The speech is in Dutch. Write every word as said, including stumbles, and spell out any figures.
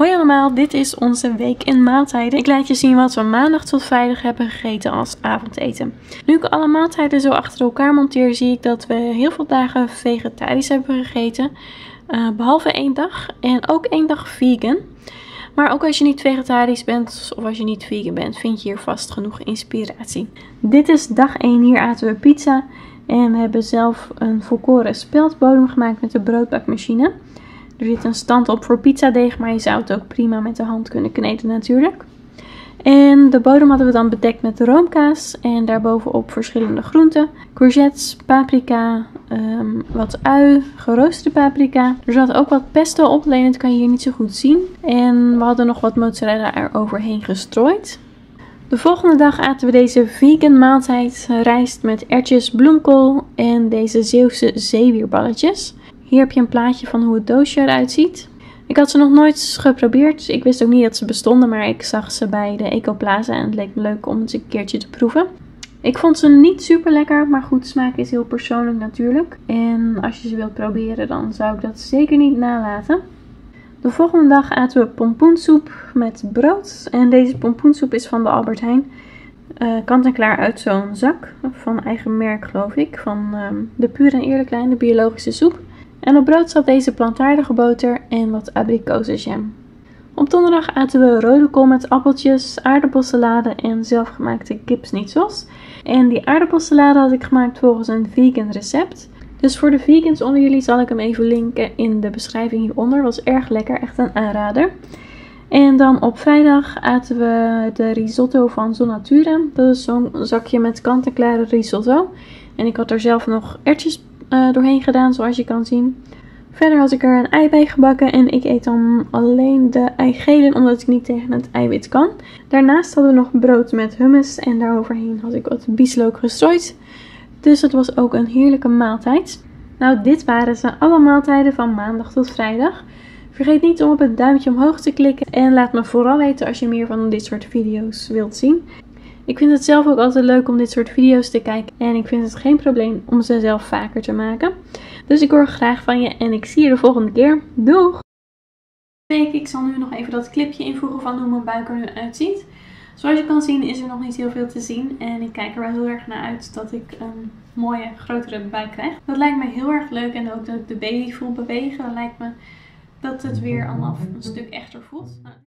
Hoi allemaal, dit is onze week in maaltijden. Ik laat je zien wat we maandag tot vrijdag hebben gegeten als avondeten. Nu ik alle maaltijden zo achter elkaar monteer, zie ik dat we heel veel dagen vegetarisch hebben gegeten. Uh, behalve één dag en ook één dag vegan. Maar ook als je niet vegetarisch bent of als je niet vegan bent, vind je hier vast genoeg inspiratie. Dit is dag één, hier aten we pizza. En we hebben zelf een volkoren speldbodem gemaakt met de broodbakmachine. Er zit een stand op voor pizzadeeg, maar je zou het ook prima met de hand kunnen kneden natuurlijk. En de bodem hadden we dan bedekt met roomkaas en daarbovenop verschillende groenten. Courgettes, paprika, um, wat ui, geroosterde paprika. Er zat ook wat pesto op, alleen dat kan je hier niet zo goed zien. En we hadden nog wat mozzarella er overheen gestrooid. De volgende dag aten we deze vegan maaltijd, rijst met erwtjes, bloemkool en deze Zeeuwse zeewierballetjes. Hier heb je een plaatje van hoe het doosje eruit ziet. Ik had ze nog nooit geprobeerd, dus ik wist ook niet dat ze bestonden, maar ik zag ze bij de Ecoplaza en het leek me leuk om het een keertje te proeven. Ik vond ze niet super lekker, maar goed, smaak is heel persoonlijk natuurlijk. En als je ze wilt proberen, dan zou ik dat zeker niet nalaten. De volgende dag aten we pompoensoep met brood. En deze pompoensoep is van de Albert Heijn. Uh, kant en klaar uit zo'n zak. Van eigen merk geloof ik. Van um, de Puur en Eerlijk lijn, de biologische soep. En op brood zat deze plantaardige boter en wat abrikozenjam. Op donderdag aten we rode kool met appeltjes, aardappelsalade en zelfgemaakte kipsnitzels. En die aardappelsalade had ik gemaakt volgens een vegan recept. Dus voor de vegans onder jullie zal ik hem even linken in de beschrijving hieronder. Was erg lekker, echt een aanrader. En dan op vrijdag aten we de risotto van Zonatura. Dat is zo'n zakje met kant-en-klare risotto. En ik had er zelf nog erwtjes uh, doorheen gedaan, zoals je kan zien. Verder had ik er een ei bij gebakken en ik eet dan alleen de eigelen, omdat ik niet tegen het eiwit kan. Daarnaast hadden we nog brood met hummus en daaroverheen had ik wat bieslook gestrooid. Dus het was ook een heerlijke maaltijd. Nou, dit waren ze, alle maaltijden van maandag tot vrijdag. Vergeet niet om op het duimpje omhoog te klikken en laat me vooral weten als je meer van dit soort video's wilt zien. Ik vind het zelf ook altijd leuk om dit soort video's te kijken en ik vind het geen probleem om ze zelf vaker te maken. Dus ik hoor graag van je en ik zie je de volgende keer. Doeg! Ik zal nu nog even dat clipje invoegen van hoe mijn buik er nu uitziet. Zoals je kan zien is er nog niet heel veel te zien en ik kijk er wel heel erg naar uit dat ik een mooie grotere buik krijg. Dat lijkt me heel erg leuk en ook dat ik de baby voel bewegen. Dat lijkt me dat het weer allemaal een stuk echter voelt.